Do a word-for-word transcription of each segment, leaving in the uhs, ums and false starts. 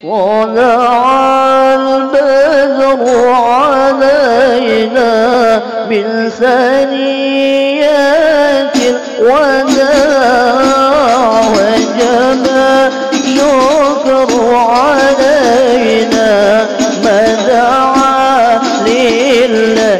طلع البدر علينا من ثنيات الوداع وجب الشكر علينا ما دعا لله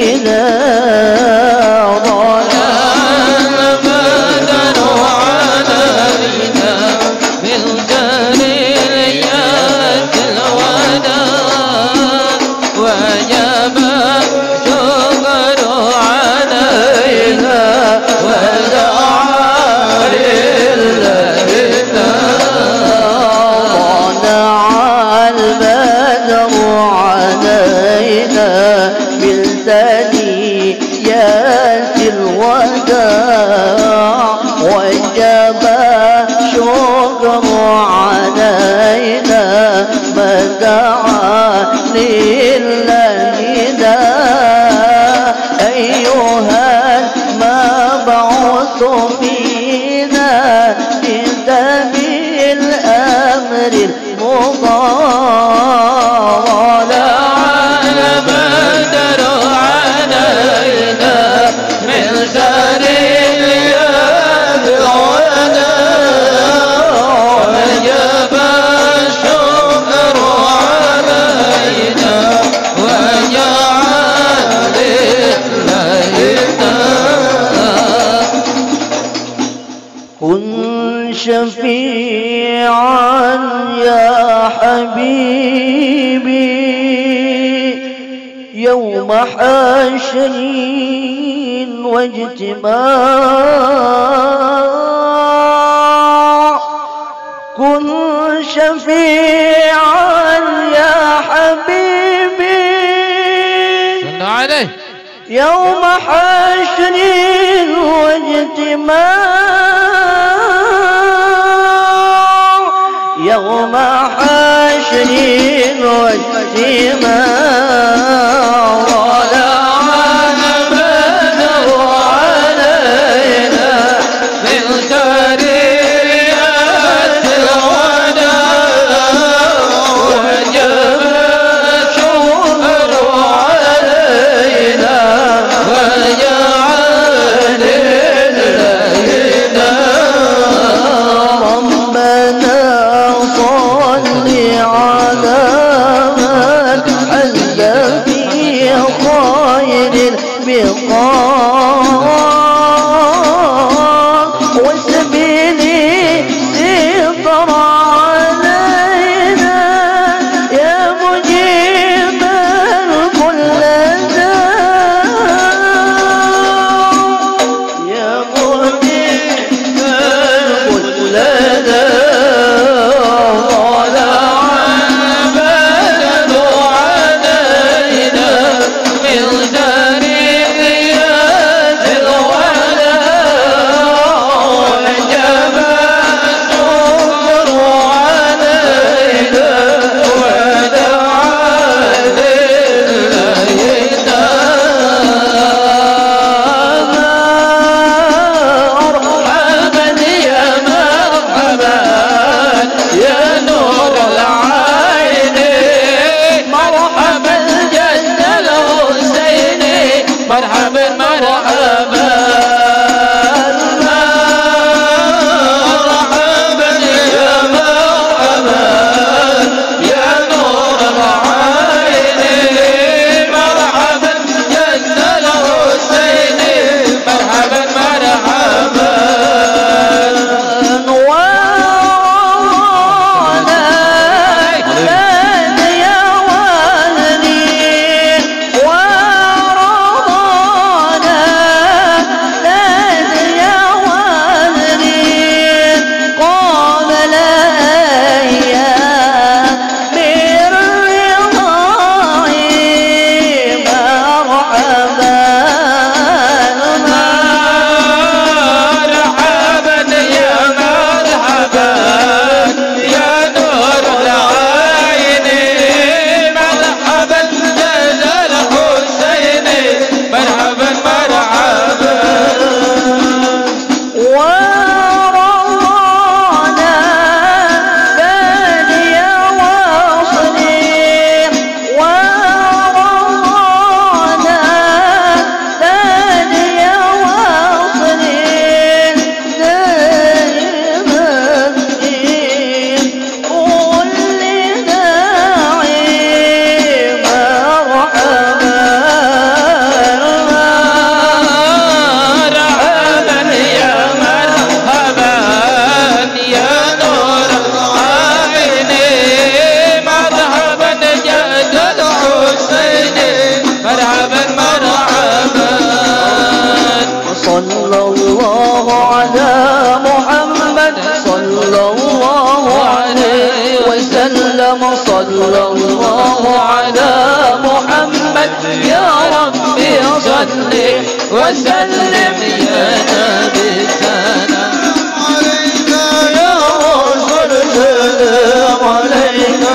ثنيات الوداع وجب شكر علينا ما دعا لله أيها المبعوث فينا بسبب الأمر المضاع كن شفيعا يا حبيبي يوم حشر واجتماع كن شفيعا يا حبيبي صل عليه يوم حشر واجتماع يوم حشر واجتماع وسلم صلى الله على محمد يا ربي صل وسلم يا نبي سلام عليك يا رسول سلام عليك